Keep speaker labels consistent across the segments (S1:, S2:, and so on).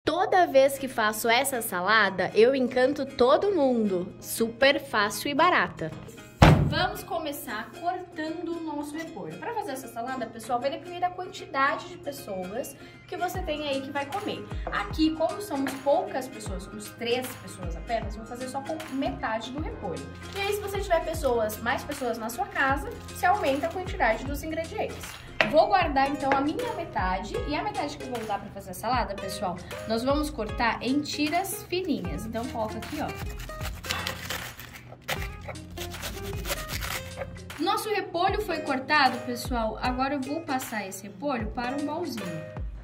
S1: Toda vez que faço essa salada, eu encanto todo mundo. Super fácil e barata. Vamos começar cortando o nosso repolho. Para fazer essa salada, pessoal, vai depender da quantidade de pessoas que você tem aí que vai comer. Aqui, como somos poucas pessoas, somos 3 pessoas apenas, vou fazer só com metade do repolho. E aí, se você tiver mais pessoas na sua casa, você aumenta a quantidade dos ingredientes. Vou guardar, então, a minha metade e a metade que eu vou usar para fazer a salada, pessoal, nós vamos cortar em tiras fininhas. Então, coloca aqui, ó. Nosso repolho foi cortado, pessoal. Agora eu vou passar esse repolho para um bolzinho.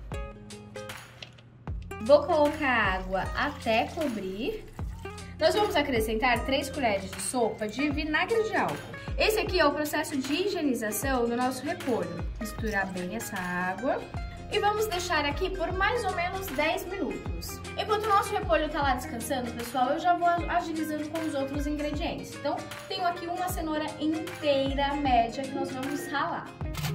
S1: Vou colocar água até cobrir. Nós vamos acrescentar 3 colheres de sopa de vinagre de álcool. Esse aqui é o processo de higienização do nosso repolho. Misturar bem essa água. E vamos deixar aqui por mais ou menos 10 minutos. Enquanto o nosso repolho tá lá descansando, pessoal, eu já vou agilizando com os outros ingredientes. Então, tenho aqui uma cenoura inteira, média, que nós vamos ralar.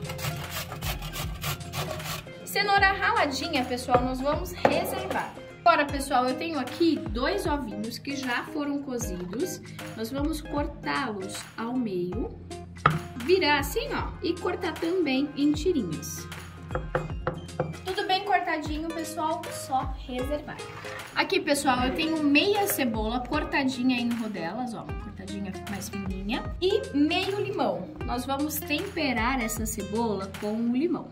S1: Cenoura raladinha, pessoal, nós vamos reservar. Agora, pessoal, eu tenho aqui 2 ovinhos que já foram cozidos. Nós vamos cortá-los ao meio, virar assim, ó, e cortar também em tirinhas. Tudo bem cortadinho, pessoal, só reservar. Aqui, pessoal, eu tenho meia cebola cortadinha em rodelas, ó, cortadinha mais fininha, e meio limão. Nós vamos temperar essa cebola com o limão.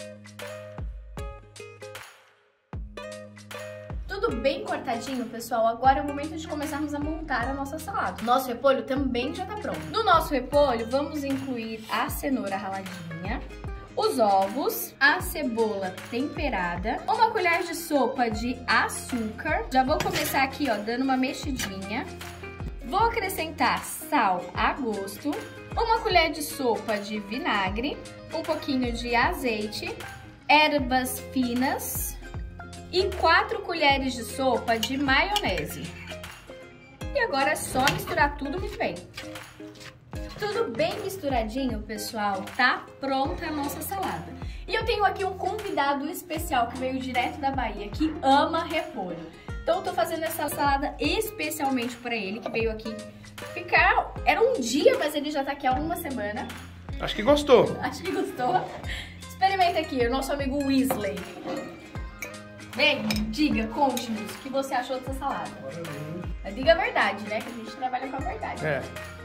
S1: Tudo bem cortadinho, pessoal, agora é o momento de começarmos a montar a nossa salada. Nosso repolho também já tá pronto. No nosso repolho, vamos incluir a cenoura raladinha, os ovos, a cebola temperada, 1 colher de sopa de açúcar. Já vou começar aqui, ó, dando uma mexidinha. Vou acrescentar sal a gosto, 1 colher de sopa de vinagre, um pouquinho de azeite, ervas finas e 4 colheres de sopa de maionese. E agora é só misturar tudo muito bem. Tudo bem misturadinho, pessoal, tá pronta a nossa salada. E eu tenho aqui um convidado especial que veio direto da Bahia, que ama repolho. Então eu tô fazendo essa salada especialmente para ele, que veio aqui ficar... Era um dia, mas ele já tá aqui há uma semana.
S2: Acho que gostou.
S1: Acho que gostou. Experimenta aqui, o nosso amigo Weasley. Vem, diga, conte-nos o que você achou dessa salada. Mas diga a verdade, né? Que a gente trabalha com a verdade.
S2: É.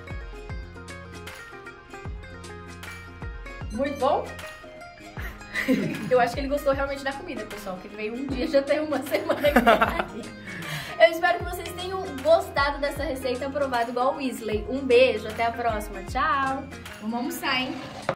S1: Muito bom? Eu acho que ele gostou realmente da comida, pessoal, que ele veio um dia, já tem uma semana aqui. Eu espero que vocês tenham gostado dessa receita, aprovado igual o Weasley. Um beijo, até a próxima. Tchau! Vamos almoçar, hein?